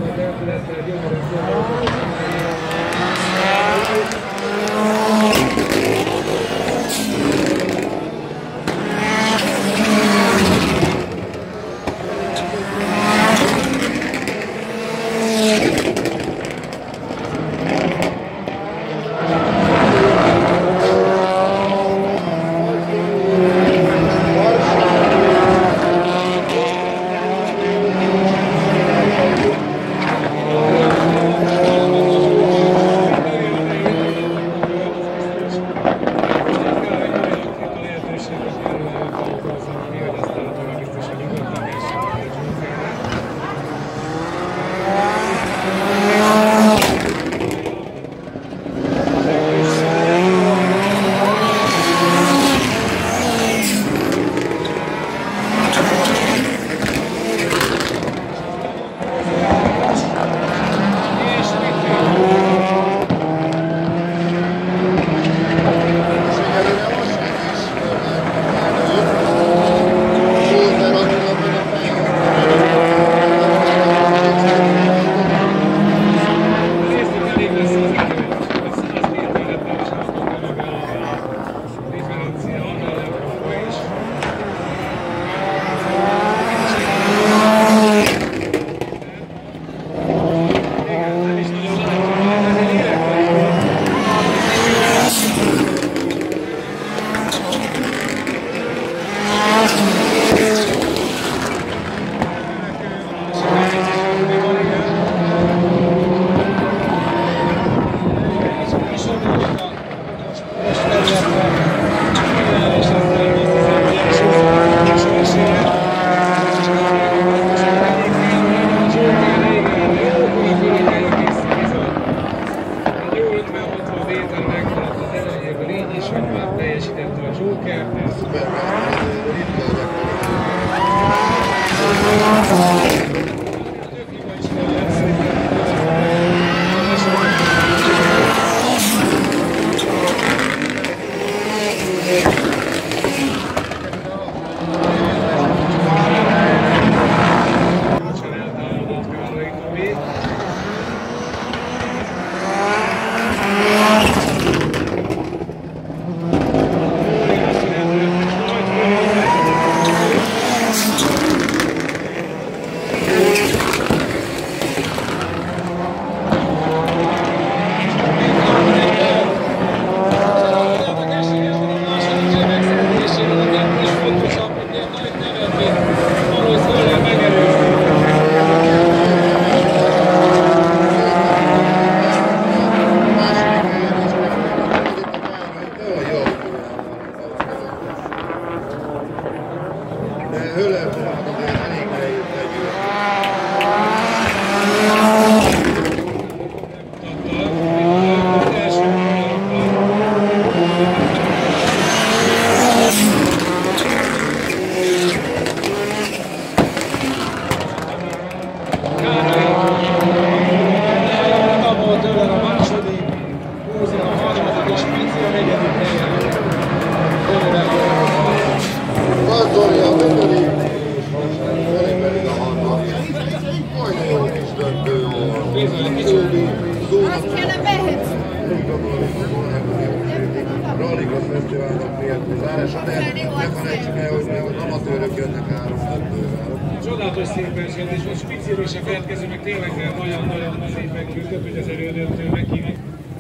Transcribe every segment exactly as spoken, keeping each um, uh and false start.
Csodálatos szép verseny, és most piciről se feledkezünk, meg tényleg nagyon-nagyon szépen küldött, hogy az elődöntő megkívül.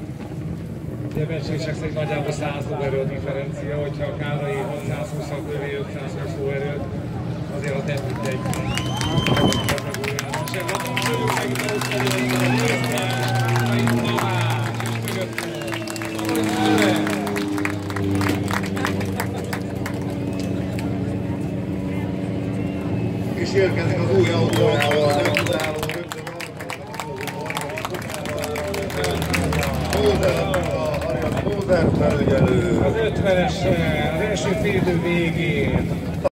Ugye becsések szerint nagyjából száz lóerő a differencia, hogyha a Kárai hatszázhúszat lövi ötszázhúsz lóerőt, azért a nem mindegy. Sem lapom tőlük meg itt ahhoz vagyunk, hogy a Jösszál, itt Tamás, és mögött. És érkezik az új autójával, nem tudáló, rögtön a Mózer felügyelő. Az ötvenes, az első félidő végén.